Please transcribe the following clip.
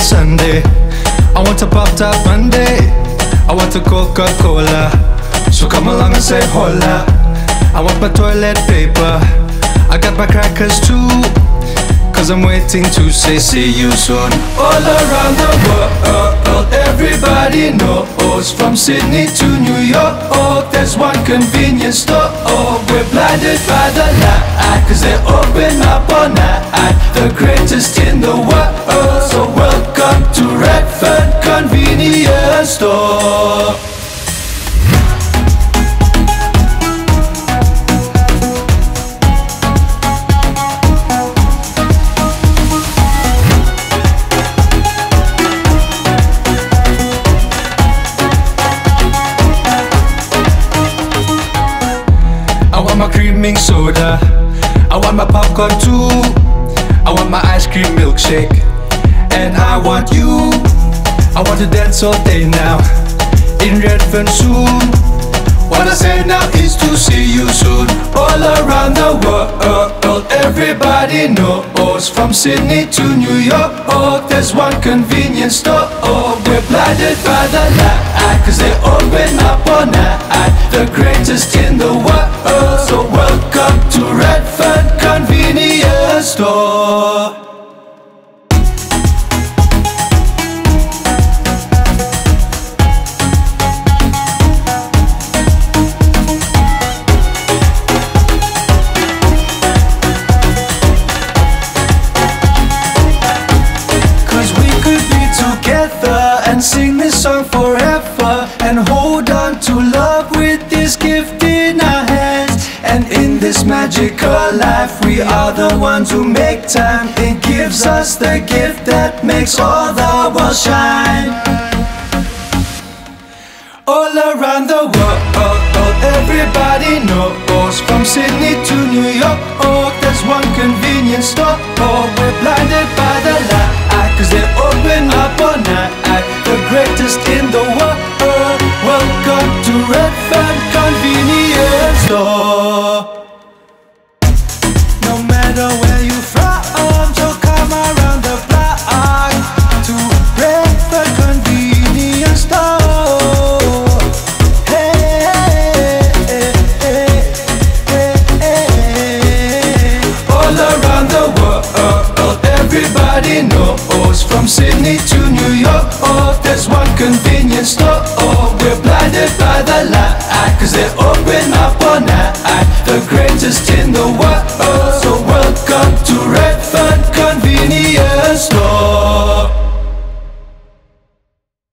Sunday. I want a Pop-Tart Monday. I want a Coca-Cola. So come along and say hola. I want my toilet paper. I got my crackers too, cause I'm waiting to say see you soon. All around the world, everybody knows. From Sydney to New York, there's one convenience store. We're blinded by the light, cause they open up all night. The greatest in the world. So welcome to Redfern Convenience Store. I want my creaming soda, I want my popcorn too, I want my ice cream milkshake, and I want you. I want to dance all day now, in Redfern soon. What I say now is to see you soon. All around the world, everybody knows. From Sydney to New York, there's one convenience store. We're blinded by the light, cause they open up all night. The greatest in the world. So welcome to Redfern Convenience Store. Sing this song forever and hold on to love with this gift in our hands. And in this magical life, we are the ones who make time. It gives us the gift that makes all the world shine. All around the world, everybody knows. From Sydney to New York, there's one convenience store. We're blinded by the light, cause they open up all night. The greatest in the world. Welcome to Redfern Convenience Store. No matter where you from, so come around the block to Redfern Convenience Store. Hey, hey, hey, hey, hey. All around the world, everybody knows. From Sydney to New York, there's one convenience store. We're blinded by the light, cause they open up all night. The greatest in the world.